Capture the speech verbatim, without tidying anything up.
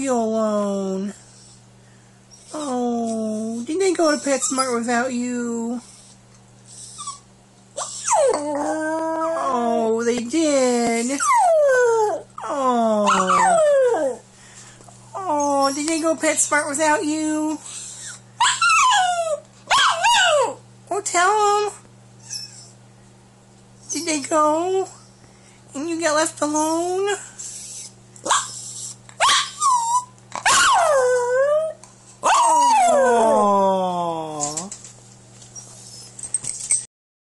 you alone. Oh, didn't they go to PetSmart without you? Oh, they did. Oh. Oh, did they go PetSmart without you? Oh, tell them. Did they go? And you got left alone?